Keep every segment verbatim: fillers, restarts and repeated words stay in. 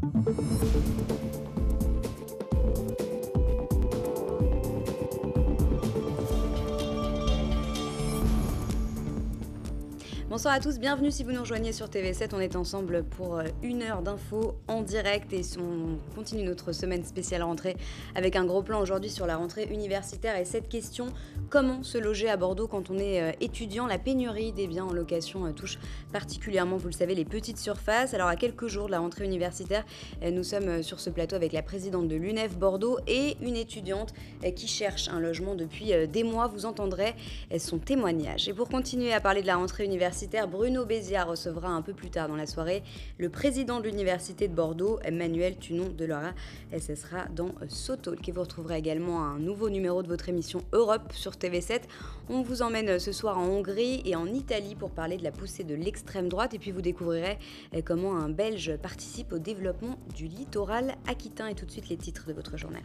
Bonsoir à tous, bienvenue si vous nous rejoignez sur T V sept. On est ensemble pour une heure d'infos en direct et on continue notre semaine spéciale rentrée avec un gros plan aujourd'hui sur la rentrée universitaire et cette question: comment se loger à Bordeaux quand on est étudiant? La pénurie des biens en location touche particulièrement, vous le savez, les petites surfaces. Alors à quelques jours de la rentrée universitaire, nous sommes sur ce plateau avec la présidente de l'U N E F Bordeaux et une étudiante qui cherche un logement depuis des mois. Vous entendrez son témoignage. Et pour continuer à parler de la rentrée universitaire, Bruno Béziat recevra un peu plus tard dans la soirée le président de l'Université de Bordeaux, Manuel Tunon-Delora. Et ce sera dans SoTalk. Et vous retrouverez également un nouveau numéro de votre émission Europe sur T V sept. On vous emmène ce soir en Hongrie et en Italie pour parler de la poussée de l'extrême droite. Et puis vous découvrirez comment un Belge participe au développement du littoral aquitain. Et tout de suite les titres de votre journal.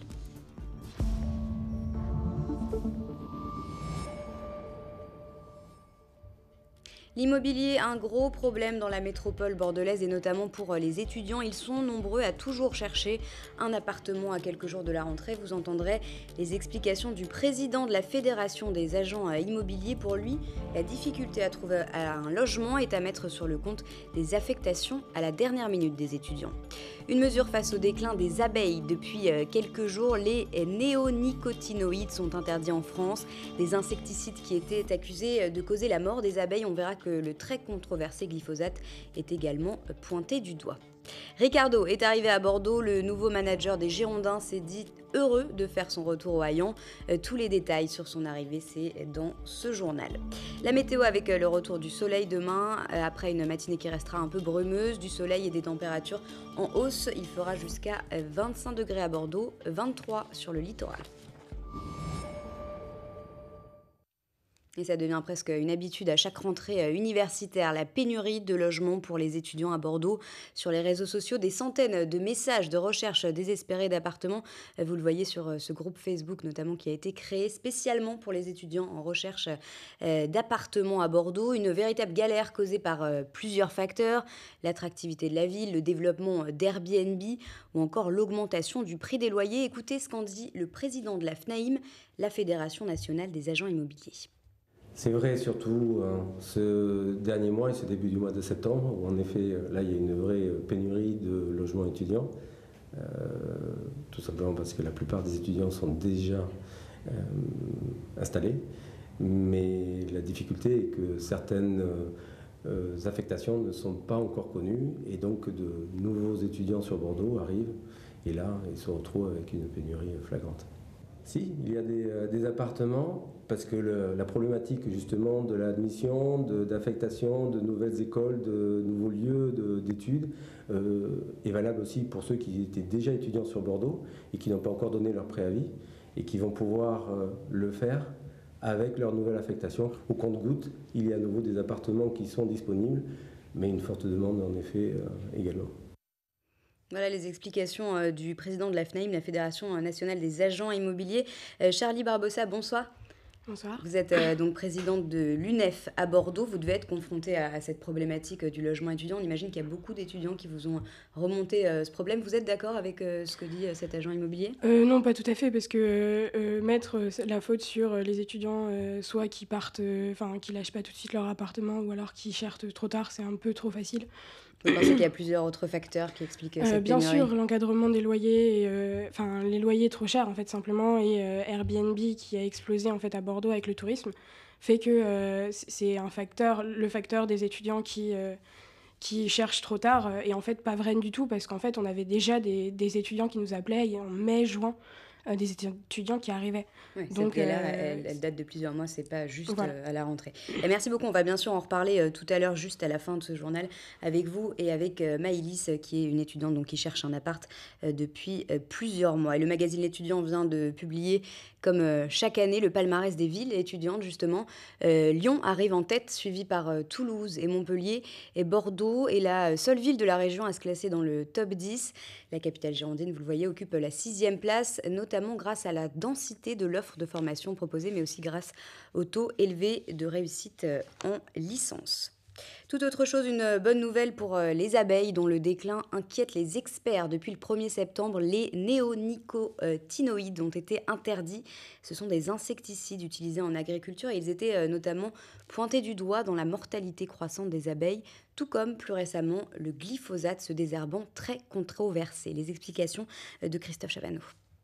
L'immobilier, un gros problème dans la métropole bordelaise et notamment pour les étudiants. Ils sont nombreux à toujours chercher un appartement à quelques jours de la rentrée. Vous entendrez les explications du président de la Fédération des agents immobiliers. Pour lui, la difficulté à trouver un logement est à mettre sur le compte des affectations à la dernière minute des étudiants. Une mesure face au déclin des abeilles. Depuis quelques jours, les néonicotinoïdes sont interdits en France. Des insecticides qui étaient accusés de causer la mort des abeilles. On verra que le très controversé glyphosate est également pointé du doigt. Ricardo est arrivé à Bordeaux. Le nouveau manager des Girondins s'est dit heureux de faire son retour au Haillan. Tous les détails sur son arrivée, c'est dans ce journal. La météo avec le retour du soleil demain, après une matinée qui restera un peu brumeuse, du soleil et des températures en hausse. Il fera jusqu'à vingt-cinq degrés à Bordeaux, vingt-trois sur le littoral. Et ça devient presque une habitude à chaque rentrée universitaire, la pénurie de logements pour les étudiants à Bordeaux. Sur les réseaux sociaux, des centaines de messages de recherche désespérés d'appartements. Vous le voyez sur ce groupe Facebook notamment qui a été créé spécialement pour les étudiants en recherche d'appartements à Bordeaux. Une véritable galère causée par plusieurs facteurs: l'attractivité de la ville, le développement d'Airbnb ou encore l'augmentation du prix des loyers. Écoutez ce qu'en dit le président de la F N A I M, la Fédération nationale des agents immobiliers. C'est vrai surtout euh, ce dernier mois et ce début du mois de septembre où en effet là il y a une vraie pénurie de logements étudiants, euh, tout simplement parce que la plupart des étudiants sont déjà euh, installés, mais la difficulté est que certaines euh, affectations ne sont pas encore connues et donc de nouveaux étudiants sur Bordeaux arrivent et là ils se retrouvent avec une pénurie flagrante. Si, il y a des, euh, des appartements, parce que le, la problématique justement de l'admission, de, d'affectation, de nouvelles écoles, de nouveaux lieux de, d'études euh, est valable aussi pour ceux qui étaient déjà étudiants sur Bordeaux et qui n'ont pas encore donné leur préavis et qui vont pouvoir euh, le faire avec leur nouvelle affectation. Au compte-gouttes, il y a à nouveau des appartements qui sont disponibles, mais une forte demande en effet euh, également. Voilà les explications euh, du président de la F N A I M, la Fédération nationale des agents immobiliers. Euh, Charlie Barbossa, bonsoir. Bonsoir. Vous êtes euh, donc présidente de l'U N E F à Bordeaux. Vous devez être confrontée à, à cette problématique euh, du logement étudiant. On imagine qu'il y a beaucoup d'étudiants qui vous ont remonté euh, ce problème. Vous êtes d'accord avec euh, ce que dit euh, cet agent immobilier ? euh, Non, pas tout à fait, parce que euh, mettre la faute sur les étudiants, euh, soit qui partent, enfin euh, qui lâchent pas tout de suite leur appartement, ou alors qui cherchent trop tard, c'est un peu trop facile. Vous pensez qu'il y a plusieurs autres facteurs qui expliquent cette euh, Bien pénurie ? sûr, l'encadrement des loyers, enfin euh, les loyers trop chers en fait simplement, et euh, Airbnb qui a explosé en fait à Bordeaux avec le tourisme, fait que euh, c'est un facteur, le facteur des étudiants qui euh, qui cherchent trop tard, euh, et en fait pas vrai du tout, parce qu'en fait on avait déjà des, des étudiants qui nous appelaient en mai, juin, euh, des étudiants qui arrivaient. Ouais, Donc, cette galère, euh, elle, elle date de plusieurs mois, c'est pas juste voilà. euh, à la rentrée. Et merci beaucoup, on va bien sûr en reparler euh, tout à l'heure, juste à la fin de ce journal, avec vous et avec euh, Maëlys, euh, qui est une étudiante donc, qui cherche un appart euh, depuis euh, plusieurs mois. Et le magazine L'Étudiant vient de publier, comme euh, chaque année, le palmarès des villes étudiantes, justement. Euh, Lyon arrive en tête, suivi par euh, Toulouse et Montpellier. Et Bordeaux est la seule ville de la région à se classer dans le top dix. La capitale girondine, vous le voyez, occupe la sixième place, notamment grâce à la densité de l'offre de formation proposée, mais aussi grâce au taux élevé de réussite en licence. Tout autre chose, une bonne nouvelle pour euh, les abeilles dont le déclin inquiète les experts. Depuis le premier septembre, les néonicotinoïdes ont été interdits. Ce sont des insecticides utilisés en agriculture et ils étaient euh, notamment pointés du doigt dans la mortalité croissante des abeilles, tout comme plus récemment le glyphosate, ce désherbant très controversé. Les explications euh, de Christophe Chavanneau.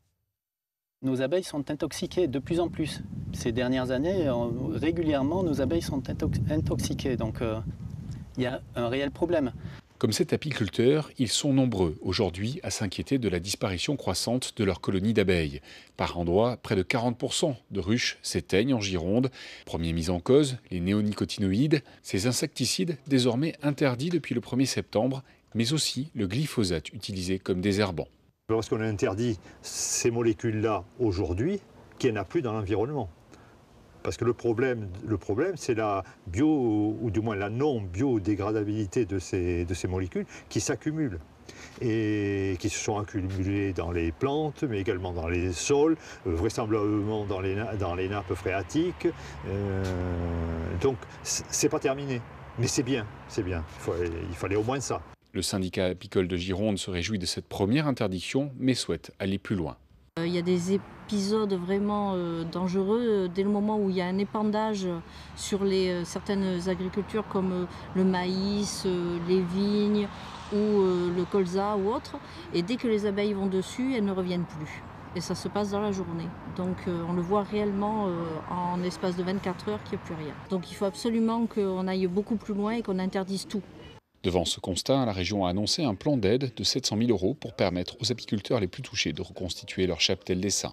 Nos abeilles sont intoxiquées de plus en plus. Ces dernières années, régulièrement, nos abeilles sont intoxiquées. Donc, il euh, y a un réel problème. Comme cet apiculteur, ils sont nombreux aujourd'hui à s'inquiéter de la disparition croissante de leur colonie d'abeilles. Par endroits, près de quarante pour cent de ruches s'éteignent en Gironde. Premier mise en cause, les néonicotinoïdes, ces insecticides désormais interdits depuis le premier septembre, mais aussi le glyphosate utilisé comme désherbant. Lorsqu'on a interdit ces molécules-là aujourd'hui, qu'il n'y en a plus dans l'environnement. Parce que le problème, le problème c'est la bio, ou du moins la non-biodégradabilité de ces, de ces molécules qui s'accumulent. Et qui se sont accumulées dans les plantes, mais également dans les sols, vraisemblablement dans les, dans les nappes phréatiques. Euh, donc, c'est pas terminé. Mais c'est bien, c'est bien. Il, faut, il fallait au moins ça. Le syndicat apicole de Gironde se réjouit de cette première interdiction, mais souhaite aller plus loin. Il y a des épisodes vraiment euh, dangereux dès le moment où il y a un épandage sur les, euh, certaines agricultures comme euh, le maïs, euh, les vignes ou euh, le colza ou autre. Et dès que les abeilles vont dessus, elles ne reviennent plus. Et ça se passe dans la journée. Donc euh, on le voit réellement euh, en espace de vingt-quatre heures qu'il n'y a plus rien. Donc il faut absolument qu'on aille beaucoup plus loin et qu'on interdise tout. Devant ce constat, la région a annoncé un plan d'aide de sept cent mille euros pour permettre aux apiculteurs les plus touchés de reconstituer leur cheptel d'essaim.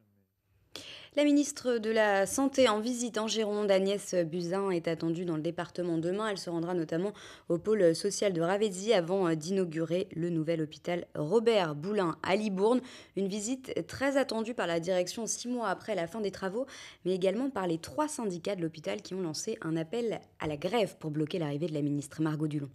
La ministre de la Santé en visite en Gironde, Agnès Buzyn, est attendue dans le département demain. Elle se rendra notamment au pôle social de Ravézy avant d'inaugurer le nouvel hôpital Robert Boulin à Libourne. Une visite très attendue par la direction six mois après la fin des travaux, mais également par les trois syndicats de l'hôpital qui ont lancé un appel à la grève pour bloquer l'arrivée de la ministre Margot Dulon.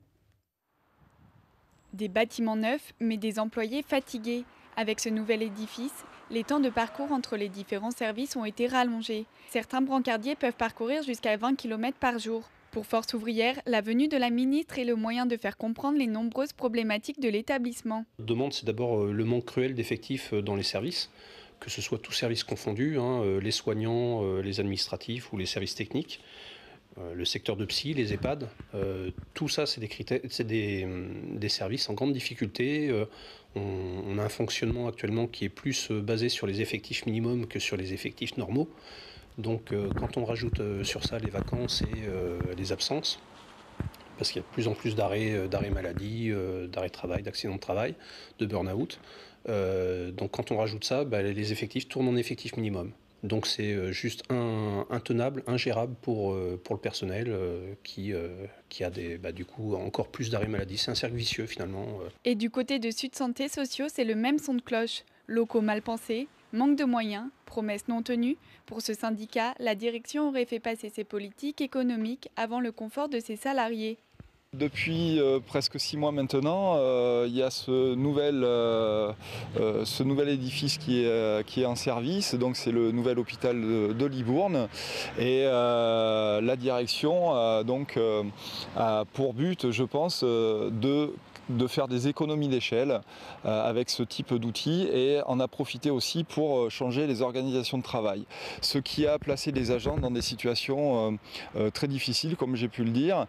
Des bâtiments neufs, mais des employés fatigués. Avec ce nouvel édifice, les temps de parcours entre les différents services ont été rallongés. Certains brancardiers peuvent parcourir jusqu'à vingt kilomètres par jour. Pour Force ouvrière, la venue de la ministre est le moyen de faire comprendre les nombreuses problématiques de l'établissement. La demande, c'est d'abord le manque cruel d'effectifs dans les services, que ce soit tous services confondus, hein, les soignants, les administratifs ou les services techniques. Le secteur de psy, les EHPAD, euh, tout ça, c'est des, critères, c'est des, des services en grande difficulté. Euh, on, on a un fonctionnement actuellement qui est plus basé sur les effectifs minimums que sur les effectifs normaux. Donc, euh, quand on rajoute euh, sur ça les vacances et euh, les absences, parce qu'il y a de plus en plus d'arrêts, euh, d'arrêts maladie, euh, d'arrêts de travail, d'accidents de travail, de burn-out. Euh, donc, quand on rajoute ça, bah, les effectifs tournent en effectif minimum. Donc c'est juste un, intenable, ingérable pour, pour le personnel euh, qui, euh, qui a des, bah, du coup encore plus d'arrêts maladie. C'est un cercle vicieux finalement. Et du côté de Sud Santé Sociaux, c'est le même son de cloche. Locaux mal pensés, manque de moyens, promesses non tenues. Pour ce syndicat, la direction aurait fait passer ses politiques économiques avant le confort de ses salariés. Depuis euh, presque six mois maintenant, euh, il y a ce nouvel, euh, euh, ce nouvel édifice qui est, euh, qui est en service, donc c'est le nouvel hôpital de, de Libourne. Et euh, la direction euh, donc, euh, a pour but, je pense, euh, de de faire des économies d'échelle euh, avec ce type d'outils et en a profité aussi pour changer les organisations de travail. Ce qui a placé les agents dans des situations euh, euh, très difficiles, comme j'ai pu le dire,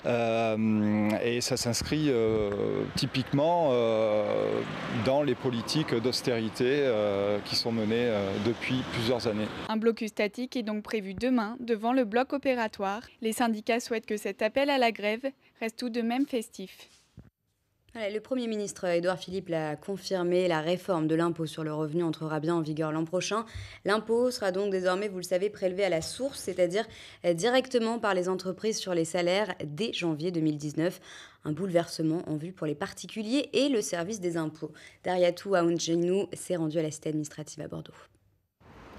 euh, et ça s'inscrit euh, typiquement euh, dans les politiques d'austérité euh, qui sont menées euh, depuis plusieurs années. Un blocus statique est donc prévu demain devant le bloc opératoire. Les syndicats souhaitent que cet appel à la grève reste tout de même festif. Voilà, le Premier ministre Édouard Philippe l'a confirmé, la réforme de l'impôt sur le revenu entrera bien en vigueur l'an prochain. L'impôt sera donc désormais, vous le savez, prélevé à la source, c'est-à-dire directement par les entreprises sur les salaires dès janvier deux mille dix-neuf. Un bouleversement en vue pour les particuliers et le service des impôts. Dariatou Aounjeinou s'est rendu à la cité administrative à Bordeaux.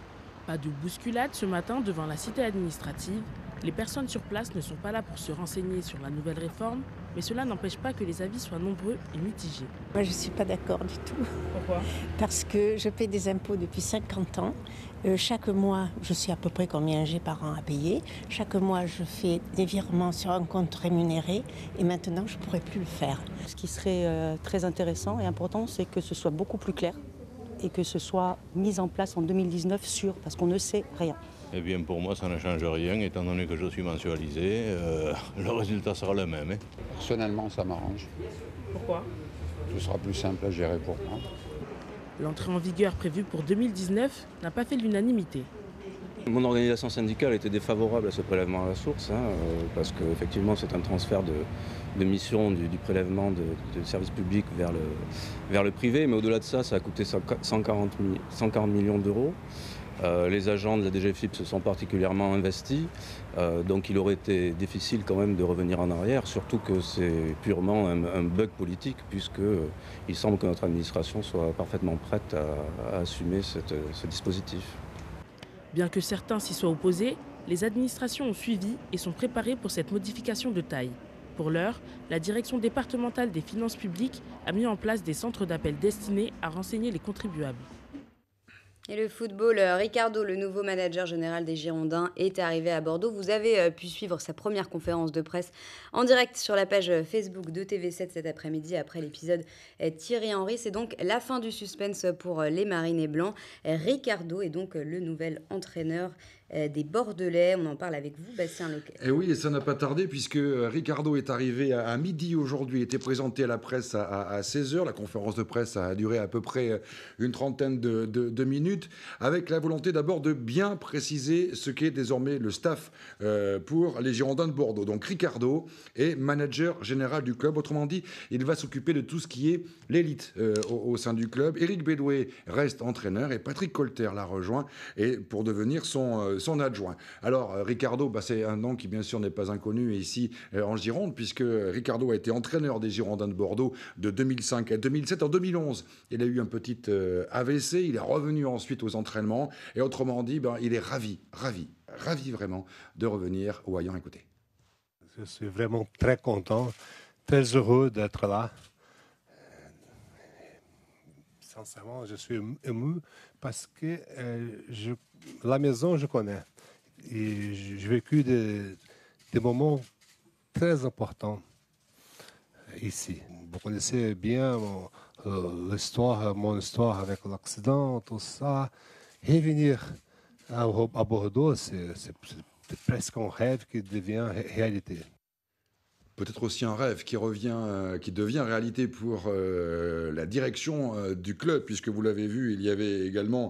Pas de bousculade ce matin devant la cité administrative. Les personnes sur place ne sont pas là pour se renseigner sur la nouvelle réforme, mais cela n'empêche pas que les avis soient nombreux et mitigés. Moi, je ne suis pas d'accord du tout. Pourquoi ? Parce que je paie des impôts depuis cinquante ans. Euh, chaque mois, je sais à peu près combien j'ai par an à payer. Chaque mois, je fais des virements sur un compte rémunéré et maintenant, je ne pourrai plus le faire. Ce qui serait euh, très intéressant et important, c'est que ce soit beaucoup plus clair et que ce soit mis en place en deux mille dix-neuf sûr, parce qu'on ne sait rien. Eh bien pour moi ça ne change rien, étant donné que je suis mensualisé, euh, le résultat sera le même. Hein. Personnellement ça m'arrange. Pourquoi ? Ce sera plus simple à gérer pour moi. L'entrée en vigueur prévue pour deux mille dix-neuf n'a pas fait l'unanimité. Mon organisation syndicale était défavorable à ce prélèvement à la source, hein, euh, parce qu'effectivement c'est un transfert de, de mission du, du prélèvement de, de services publics vers le, vers le privé, mais au-delà de ça, ça a coûté cent quarante millions d'euros. Euh, les agents de la D G F I P se sont particulièrement investis, euh, donc il aurait été difficile quand même de revenir en arrière, surtout que c'est purement un, un bug politique, puisqu'il euh, semble que notre administration soit parfaitement prête à, à assumer cette, ce dispositif. Bien que certains s'y soient opposés, les administrations ont suivi et sont préparées pour cette modification de taille. Pour l'heure, la direction départementale des finances publiques a mis en place des centres d'appel destinés à renseigner les contribuables. Et le football, Ricardo, le nouveau manager général des Girondins, est arrivé à Bordeaux. Vous avez pu suivre sa première conférence de presse en direct sur la page Facebook de T V sept cet après-midi après l'épisode Thierry Henry. C'est donc la fin du suspense pour les Marinés Blancs. Ricardo est donc le nouvel entraîneur des Bordelais. On en parle avec vous, Bastien Lequet. Et oui, et ça n'a pas tardé puisque Ricardo est arrivé à, à midi aujourd'hui, était présenté à la presse à, à, à seize heures. La conférence de presse a duré à peu près une trentaine de, de, de minutes, avec la volonté d'abord de bien préciser ce qu'est désormais le staff euh, pour les Girondins de Bordeaux. Donc Ricardo est manager général du club. Autrement dit, il va s'occuper de tout ce qui est l'élite euh, au, au sein du club. Éric Bédoué reste entraîneur et Patrick Colter l'a rejoint et pour devenir son euh, son adjoint. Alors, euh, Ricardo, bah, c'est un nom qui, bien sûr, n'est pas inconnu ici euh, en Gironde, puisque Ricardo a été entraîneur des Girondins de Bordeaux de deux mille cinq à deux mille sept. En deux mille onze, il a eu un petit euh, A V C. Il est revenu ensuite aux entraînements. Et autrement dit, bah, il est ravi, ravi, ravi vraiment de revenir au Haillan. Écoutez. Je suis vraiment très content, très heureux d'être là. Sincèrement, je suis ému parce que euh, je, la maison, je connais. Et j'ai vécu des, des moments très importants ici. Vous connaissez bien mon, euh, l'histoire, mon histoire avec l'accident, tout ça. Et venir à, à Bordeaux, c'est, c'est, c'est presque un rêve qui devient réalité. Peut-être aussi un rêve qui revient, euh, qui devient réalité pour euh, la direction euh, du club, puisque vous l'avez vu, il y avait également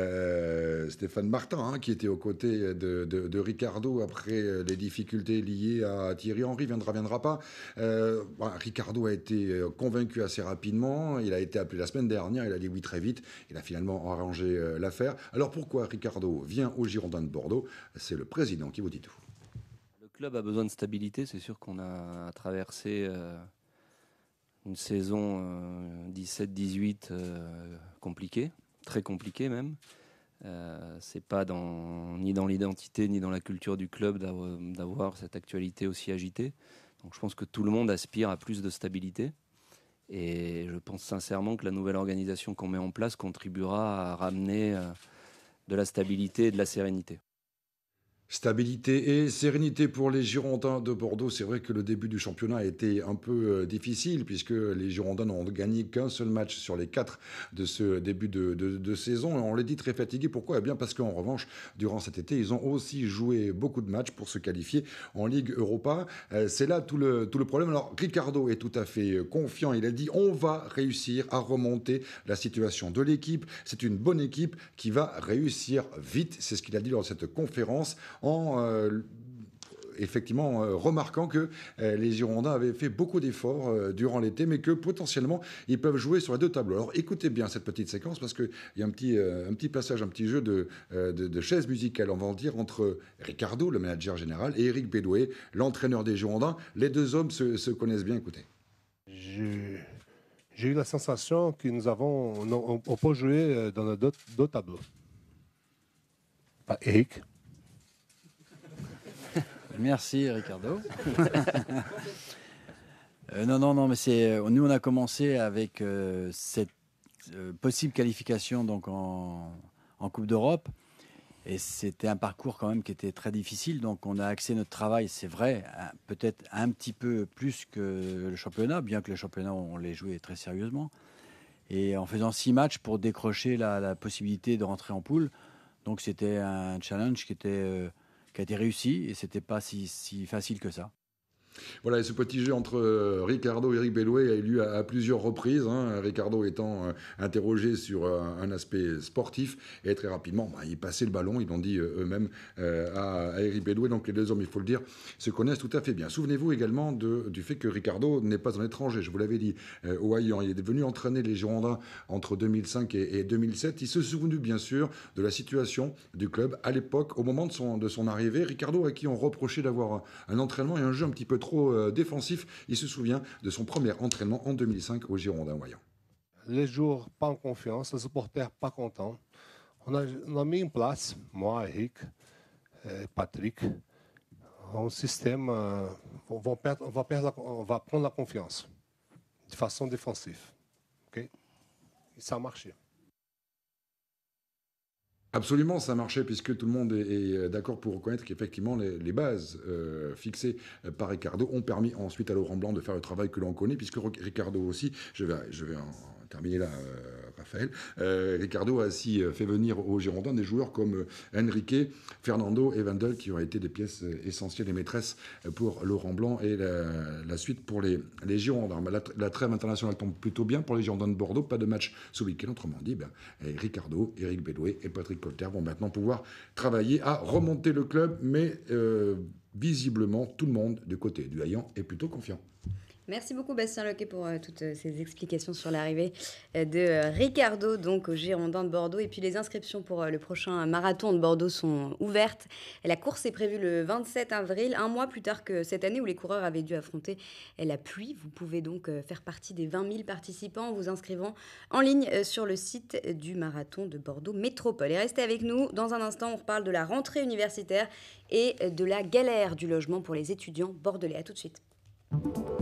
euh, Stéphane Martin hein, qui était aux côtés de, de, de Ricardo après les difficultés liées à Thierry Henry, viendra, viendra pas. Euh, bah, Ricardo a été convaincu assez rapidement, il a été appelé la semaine dernière, il a dit oui très vite, il a finalement arrangé euh, l'affaire. Alors pourquoi Ricardo vient aux Girondins de Bordeaux? C'est le président qui vous dit tout. Le club a besoin de stabilité, c'est sûr qu'on a traversé euh, une saison euh, dix-sept dix-huit euh, compliquée, très compliquée même. Euh, c'est pas dans, ni dans l'identité ni dans la culture du club d'avoir, d'avoir cette actualité aussi agitée. Donc je pense que tout le monde aspire à plus de stabilité. Et je pense sincèrement que la nouvelle organisation qu'on met en place contribuera à ramener euh, de la stabilité et de la sérénité. Stabilité et sérénité pour les Girondins de Bordeaux. C'est vrai que le début du championnat a été un peu difficile puisque les Girondins n'ont gagné qu'un seul match sur les quatre de ce début de, de, de saison. Et on les dit très fatigués. Pourquoi ? Eh bien parce qu'en revanche, durant cet été, ils ont aussi joué beaucoup de matchs pour se qualifier en Ligue Europa. C'est là tout le, tout le problème. Alors Ricardo est tout à fait confiant. Il a dit on va réussir à remonter la situation de l'équipe. C'est une bonne équipe qui va réussir vite. C'est ce qu'il a dit lors de cette conférence, en euh, effectivement euh, remarquant que euh, les Girondins avaient fait beaucoup d'efforts euh, durant l'été, mais que potentiellement ils peuvent jouer sur les deux tableaux. Alors écoutez bien cette petite séquence parce qu'il y a un petit, euh, un petit passage, un petit jeu de, euh, de, de chaises musicales, on va en dire, entre Ricardo, le manager général, et Éric Bédoué, l'entraîneur des Girondins. Les deux hommes se, se connaissent bien, écoutez. Je, j'ai eu la sensation que nous avons, on, on peut jouer dans les deux, deux tableaux. par Eric. Merci Ricardo. euh, non, non, non, mais c'est nous on a commencé avec euh, cette euh, possible qualification donc en, en Coupe d'Europe et c'était un parcours quand même qui était très difficile. Donc on a axé notre travail, c'est vrai, peut-être un petit peu plus que le championnat, bien que le championnat on l'ait joué très sérieusement. Et en faisant six matchs pour décrocher la, la possibilité de rentrer en poule. Donc c'était un challenge qui était euh, qui a été réussi et c'était pas si, si facile que ça. Voilà, et ce petit jeu entre euh, Ricardo et Eric Bélouet a eu lieu à, à plusieurs reprises, hein, Ricardo étant euh, interrogé sur euh, un aspect sportif, et très rapidement, bah, il passait le ballon, ils l'ont dit euh, eux-mêmes euh, à, à Eric Bélouet, donc les deux hommes, il faut le dire, se connaissent tout à fait bien. Souvenez-vous également de, du fait que Ricardo n'est pas un étranger, je vous l'avais dit, euh, au Haillan, il est venu entraîner les Girondins entre deux mille cinq et, et deux mille sept, il se souvenu bien sûr de la situation du club à l'époque, au moment de son, de son arrivée. Ricardo, à qui on reprochait d'avoir un, un entraînement et un jeu un petit peu trop euh, défensif, il se souvient de son premier entraînement en deux mille cinq au Girondins Haillan. Les joueurs pas en confiance, les supporters pas contents. On a, on a mis en place, moi, Eric, et Patrick, un système, euh, on, va perdre, on, va perdre, on va prendre la confiance de façon défensive. Okay? Et ça a marché. Absolument, ça marchait puisque tout le monde est, est d'accord pour reconnaître qu'effectivement les, les bases euh, fixées par Ricardo ont permis ensuite à Laurent Blanc de faire le travail que l'on connaît, puisque Ricardo aussi, je vais, je vais en terminer là, euh, Raphaël, euh, Ricardo a aussi fait venir aux Girondins des joueurs comme Enrique, Fernando et Wendel qui ont été des pièces essentielles et maîtresses pour Laurent Blanc et la, la suite pour les, les Girondins. La, la trêve internationale tombe plutôt bien pour les Girondins de Bordeaux, pas de match ce week-end, autrement dit, ben, Ricardo, Eric Bélouet et Patrick Polter vont maintenant pouvoir travailler à remonter le club, mais euh, visiblement tout le monde du côté du Haillan est plutôt confiant. Merci beaucoup Bastien Loquet pour euh, toutes euh, ces explications sur l'arrivée euh, de euh, Ricardo donc aux Girondins de Bordeaux. Et puis les inscriptions pour euh, le prochain marathon de Bordeaux sont ouvertes. Et la course est prévue le vingt-sept avril, un mois plus tard que cette année où les coureurs avaient dû affronter la pluie. Vous pouvez donc euh, faire partie des vingt mille participants en vous inscrivant en ligne euh, sur le site du marathon de Bordeaux Métropole. Et restez avec nous, dans un instant on reparle de la rentrée universitaire et de la galère du logement pour les étudiants bordelais. À tout de suite.